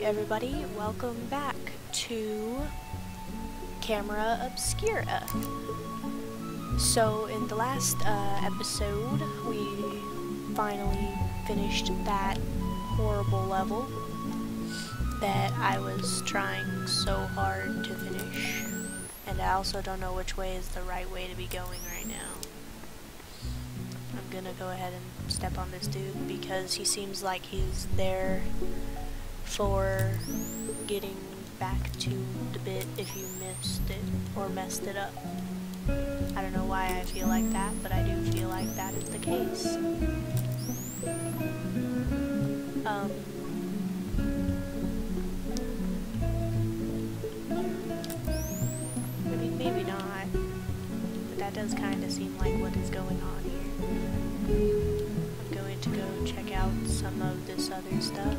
everybody, welcome back to Camera Obscura. So in the last episode, we finally finished that horrible level that I was trying so hard to finish. And I also don't know which way is the right way to be going right now. I'm gonna go ahead and step on this dude because he seems like he's there for getting back to the bit if you missed it or messed it up. I don't know why I feel like that, but I do feel like that is the case. I mean, maybe not, but that does kind of seem like what is going on here. I'm going to go check out some of this other stuff.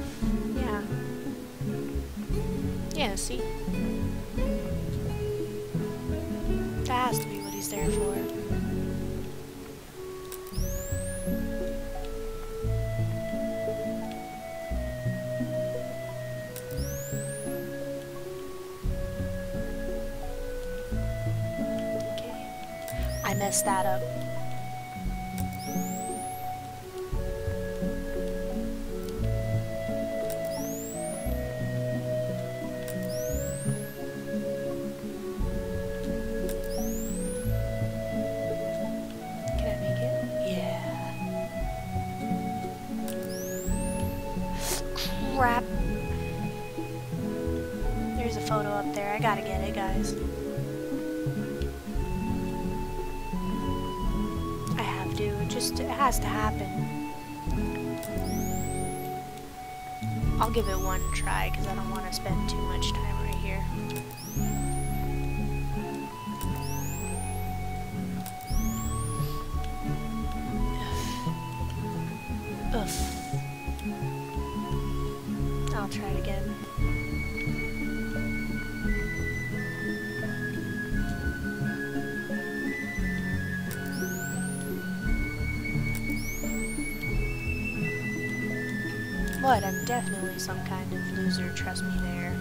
Yeah, see? That has to be what he's there for. Okay. I messed that up. Crap. There's a photo up there. I gotta get it, guys. I have to. It has to happen. I'll give it one try because I don't want to spend too much time right here. Ugh. I'll try it again. What? I'm definitely some kind of loser, trust me there.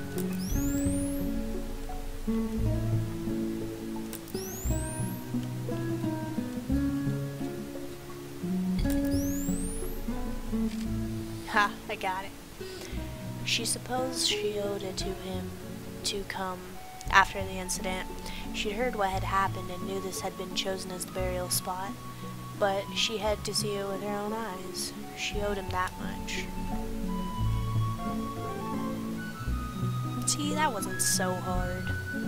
Ha, I got it. She supposed she owed it to him to come after the incident. She'd heard what had happened and knew this had been chosen as the burial spot, but she had to see it with her own eyes. She owed him that much. See, that wasn't so hard.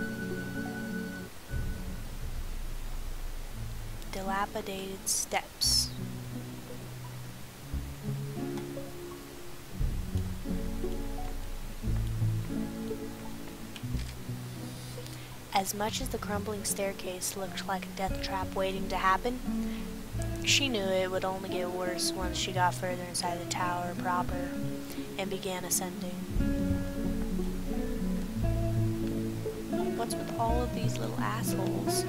Dilapidated steps. As much as the crumbling staircase looked like a death trap waiting to happen, she knew it would only get worse once she got further inside the tower proper and began ascending. What's with all of these little assholes?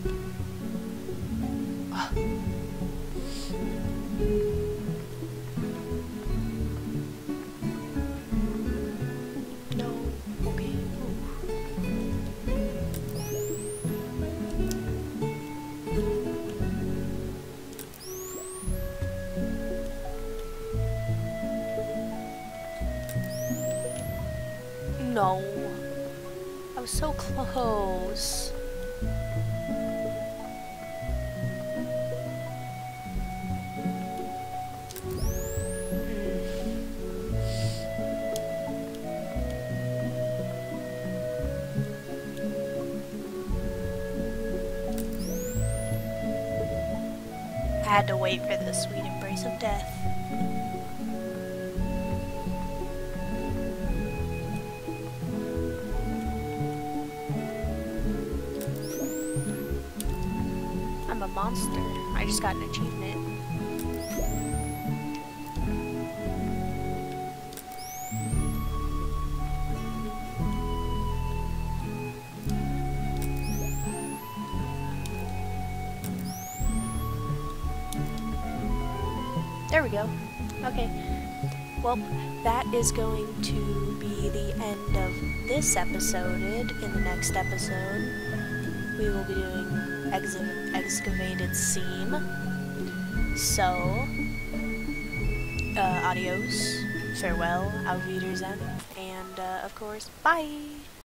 No. I was so close. I had to wait for the sweet embrace of death. I'm a monster. I just got an achievement. There we go. Okay. well, that is going to be the end of this episode. In the next episode, we will be doing excavated seam. So, adios, farewell, auf Wiedersehen, and of course, bye!